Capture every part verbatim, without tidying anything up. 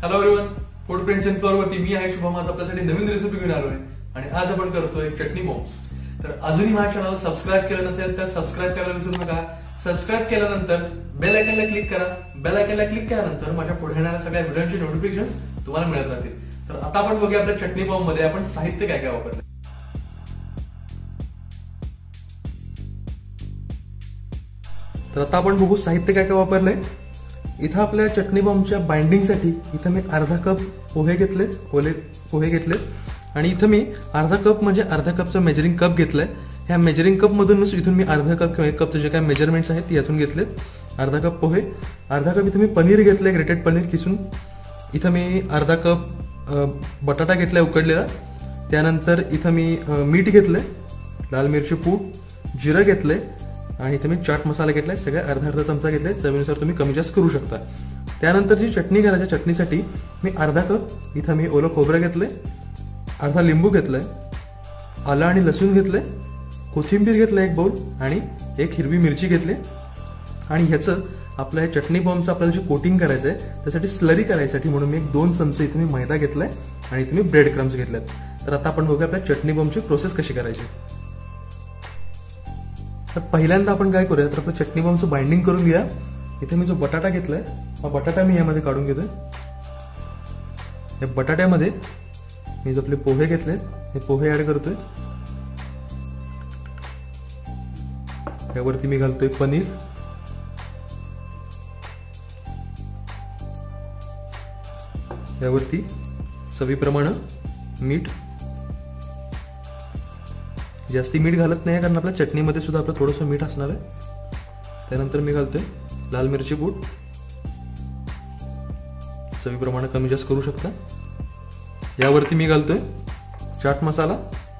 Hello everyone, food friends and floor वरती मी आहे शुभम. आज आपल्यासाठी नवीन रेसिपी घेऊन आलोय आणि आज आपण करतोय चटणी बॉम्ब्स. तर अजूनही माझ्या चॅनलला सबस्क्राईब केलं नसेल तर सबस्क्राईब करायला विसरू नका. सबस्क्राईब केल्यानंतर बेल आयकॉनला क्लिक करा. बेल आयकॉनला क्लिक केल्यानंतर माझ्या पुढे येणाऱ्या सगळ्या व्हिडिओचे नोटिफिकेशन्स तुम्हाला मिळत राहतील. तर आता आपण बघूया आपल्या चटणी बॉम्ब मध्ये आपण साहित्य काय काय वापरले. तर आता आपण बघू साहित्य काय काय वापरलंय. इथं आपल्या चटणी बॉम्बच्या बाइंडिंगसाठी इथं मी अर्धा कप पोहे घेतले ओले पोहे घेतले आणि इथं मी अर्धा कप म्हणजे अर्धा कपचं मेजरिंग कप घेतलंय. ह्या मेजरिंग कप मधूनच इथून मी अर्धा कप किंवा एक कपचे जे काय मेजरमेंट्स आहेत ते यातून घेतलेत. अर्धा कप पोहे, अर्धा कप इथं मी पनीर घेतलंय, ग्रेटेड पनीर किसून. इथं मी अर्धा कप बटाटा घेतलाय उकडलेला. त्यानंतर इथं मी मीठ घेतलंय, लाल मिरची पूड, जिरं घेतलंय आणि इथे मी चाट मसाला घेतलाय. सगळे अर्धा अर्धा चमचा घेतलाय. चवीनुसार तुम्ही कमी जास्त करू शकता. त्यानंतर जी चटणी करायची, चटणीसाठी मी अर्धा कप इथं मी ओलं खोबरं घेतलंय, अर्धा लिंबू घेतलंय, आलं आणि लसूण घेतलंय, कोथिंबीर घेतलंय एक बाउल आणि एक हिरवी मिरची घेतली. आणि ह्याचं आपल्या चटणी बॉम्बचं आपल्याला जे कोटिंग करायचं आहे त्यासाठी स्लरी करायसाठी म्हणून मी एक दोन चमचे इथे मी मैदा घेतलाय आणि इथे मी ब्रेड क्रम्स घेतलेत. तर आता आपण बघूया आपल्या चटणी बॉम्बची प्रोसेस कशी करायची. तर पहिल्यांदा आपण काय करूया, तर आपलं चटणी बॉम्बचं बाइंडिंग करून घेऊया. इथे मी जो बटाटा घेतलाय हा बटाटा मी यामध्ये काढून घेतोय. या बटाट्यामध्ये मी जो आपले पोहे घेतले हे पोहे ऍड करतोय. यावरती मी घालतोय पनीर, यावरती चवीप्रमाणे मीठ. जास्ती मीठ घालत नाही कारण आपल्या चटणीमध्ये सुद्धा आपलं थोडंसं मीठ असणार आहे. त्यानंतर मी घालतोय लाल मिरची पूड, चवीप्रमाणे कमी जास्त करू शकता. यावरती मी घालतोय चाट मसाला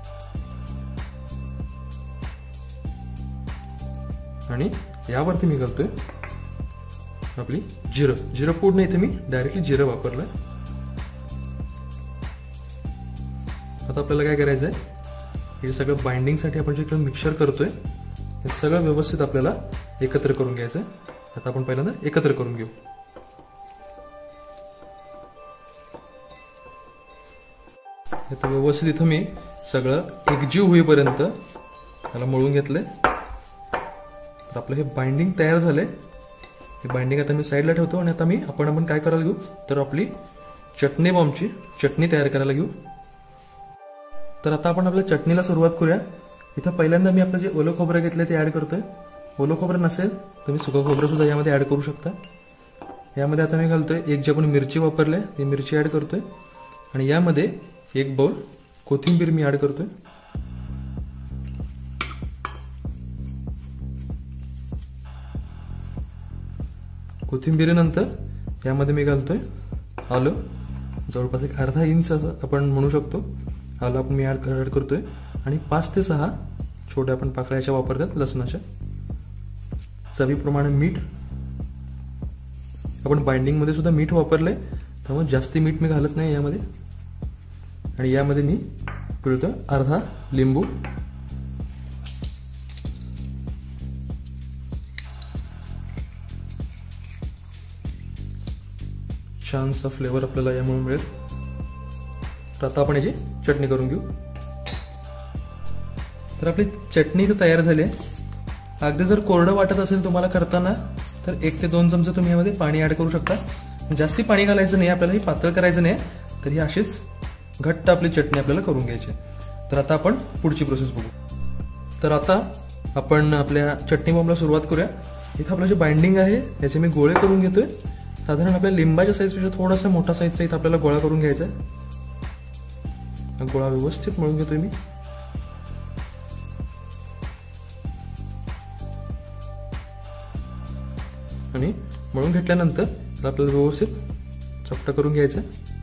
आणि यावरती मी घालतोय आपली जिरं. जिरं पूड नाही, इथे मी डायरेक्टली जिरं वापरलंय. आता आपल्याला काय करायचंय, हे सगळं बाइंडिंगसाठी आपण जे मिक्सर करतोय हे सगळं व्यवस्थित आपल्याला एकत्र करून घ्यायचंय. आता आपण पहिल्यांदा एकत्र करून घेऊ. आता व्यवस्थित इथं मी सगळं एकजीव होईपर्यंत याला मळून घेतलंय. तर आपलं हे बाइंडिंग तयार झालंय. हे बाइंडिंग आता मी साईडला ठेवतो आणि आता मी आपण आपण काय करायला घेऊ, तर आपली चटणी बॉम्बची चटणी तयार करायला घेऊ. तर आता आपण आपल्या चटणीला सुरुवात करूया. इथं पहिल्यांदा मी आपलं जे ओलं खोबरं घेतलंय ते ऍड करतोय. ओलं खोबरं नसेल तुम्ही सुकं खोबरं सुद्धा यामध्ये ऍड करू शकता. यामध्ये आता मी घालतोय एक जी आपण मिरची वापरली ती मिरची ऍड करतोय आणि यामध्ये एक बाउल कोथिंबीर मी ऍड करतोय. कोथिंबीरीनंतर यामध्ये मी घालतोय आलं, जवळपास एक अर्धा इंच असं आपण म्हणू शकतो. आलं आपण मी ऍड करतोय आणि पाच ते सहा छोट्या आपण पाकळ्याच्या वापरतात लसणाच्या. चवीप्रमाणे मीठ. आपण बाइंडिंग मध्ये सुद्धा मीठ वापरलंय त्यामुळे जास्ती मीठ मी घालत नाही यामध्ये. आणि यामध्ये मी पिळतोय अर्धा लिंबू. छानसा फ्लेवर आपल्याला यामुळे मिळेल. तर आता आपण याची चटणी करून घेऊ. तर आपली चटणी तर तयार झाली आहे. अगदी जर कोरडं वाटत असेल तुम्हाला करताना तर एक ते दोन चमचे तुम्ही यामध्ये पाणी ऍड करू शकता. जास्ती पाणी घालायचं नाही आपल्याला, ही पातळ करायचं नाही. तर ही अशीच घट्ट आपली चटणी आपल्याला करून घ्यायची. तर आता आपण पुढची प्रोसेस बघू. तर आता आपण आपल्या चटणी बॉम्बला सुरुवात करूया. इथं आपलं जे बाइंडिंग आहे याचे मी गोळे करून घेतोय. साधारण आपल्या लिंबाच्या साईजपेक्षा थोडासा मोठा साईजचा इथं आपल्याला गोळा करून घ्यायचा आहे. गोळा व्यवस्थित मळून घेतोय मी. आणि मळून घेतल्यानंतर आपल्याला व्यवस्थित चपटा करून घ्यायचं.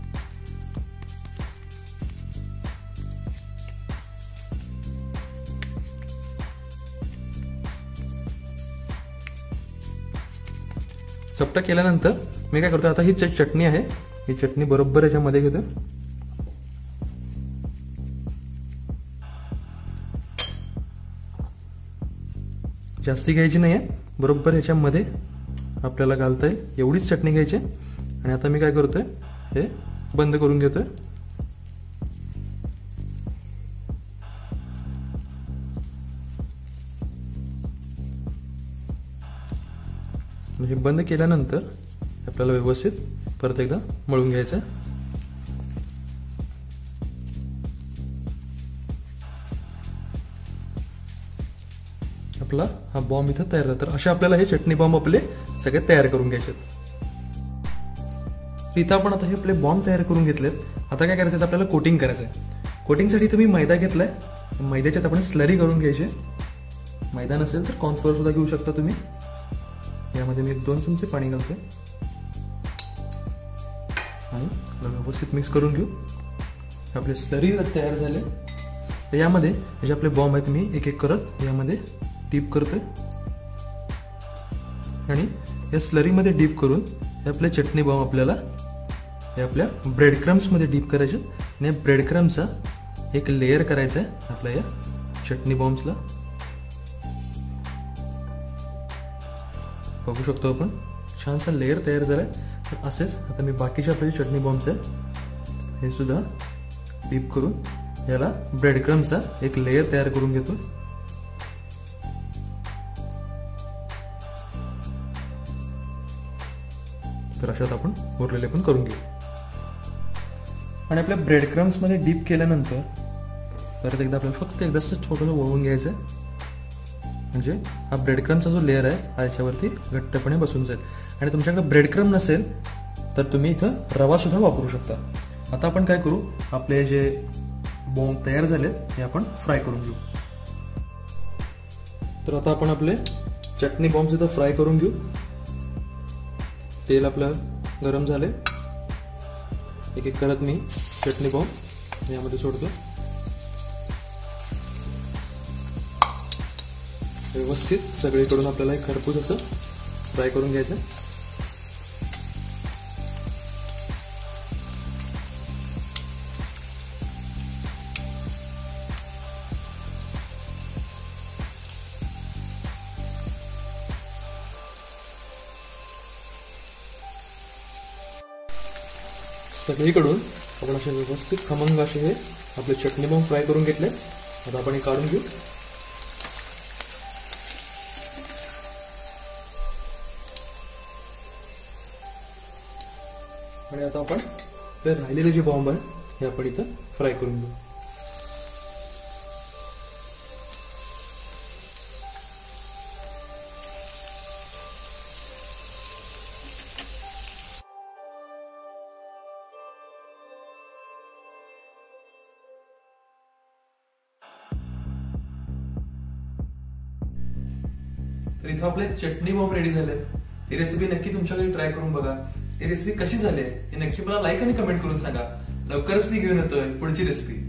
चपटा केल्यानंतर मी काय करतो, आता ही चटणी आहे ही चटणी बरोबर याच्यामध्ये घेतो. जास्ती घ्यायची नाहीये, बरोबर ह्याच्यामध्ये आपल्याला घालता येईल एवढीच चटणी घ्यायची. आणि आता मी काय करतोय, हे बंद करून घेतोय. म्हणजे बंद केल्यानंतर आपल्याला व्यवस्थित परत एकदा मळून घ्यायचं आहे. आपला हा बॉम्ब इथं तयार झाला. तर अशा आपल्याला हे चटणी बॉम्ब आपले सगळे तयार करून घ्यायचे. इथं आपण आता हे आपले बॉम्ब तयार करून घेतलेत. आता काय करायचं, आपल्याला कोटिंग करायचं आहे. कोटिंगसाठी तुम्ही मैदा घेतलाय. मैद्याच्यात आपण स्लरी करून घ्यायची. मैदा नसेल तर कॉर्नफ्लोअर सुद्धा घेऊ शकता तुम्ही. यामध्ये मी दोन चमचे पाणी घालतोय आणि व्यवस्थित मिक्स करून घेऊ. आपले स्लरी तयार झाले. तर यामध्ये जे आपले बॉम्ब आहेत मी एक एक करत यामध्ये डीप करतोय आणि या स्लरीमध्ये डीप करून हे आपले चटणी बॉम्ब आपल्याला हे आपल्या ब्रेड क्रम्समध्ये डीप करायचे आणि या ब्रेड क्रम्सचा एक लेयर करायचा आहे आपल्या या चटणी बॉम्ब्सला. बघू शकतो आपण छानसा लेयर तयार झालाय. तर असेच आता मी बाकीचे आपले चटणी बॉम्ब्स आहे हे सुद्धा डीप करून याला ब्रेड क्रम्सचा एक लेयर तयार करून घेतो. तर अशात आपण उरलेले पण करून घेऊ. आणि आपल्या ब्रेड क्रम्स मध्ये डीप केल्यानंतर परत एकदा आपल्याला फक्त एकदा छोटंसं वळवून घ्यायचं आहे. म्हणजे हा ब्रेड क्रम्सचा जो लेअर आहे हा याच्यावरती घट्टपणे बसून जाईल. आणि तुमच्याकडे ब्रेड क्रम्स नसेल तर तुम्ही इथं रवा सुद्धा वापरू शकता. आता आपण काय करू, आपले जे बॉम्ब तयार झाले हे आपण फ्राय करून घेऊ. तर आता आपण आपले चटणी बॉम्ब सुद्धा फ्राय करून घेऊ. तेल आपलं गरम झाले. एक एक करत मी चटणी बॉम्ब यामध्ये सोडतो. व्यवस्थित सगळीकडून आपल्याला एक खरपूस असं फ्राय करून घ्यायचं. सगळीकडून आपण असे व्यवस्थित खमंग असे हे आपले चटणी बॉम्ब फ्राय करून घेतले. आता आपण हे काढून घेऊ. आणि आता आपण हे राहिलेले जे बॉम्ब आहे हे आपण इथं फ्राय करून घेऊ. तर इथं आपले चटणी बॉम्ब रेडी झाले. ही रेसिपी नक्की तुमच्याकडे ट्राय करून बघा. ही रेसिपी कशी झाली हे नक्की मला लाईक आणि कमेंट करून सांगा. लवकरच मी घेऊन येतोय पुढची रेसिपी.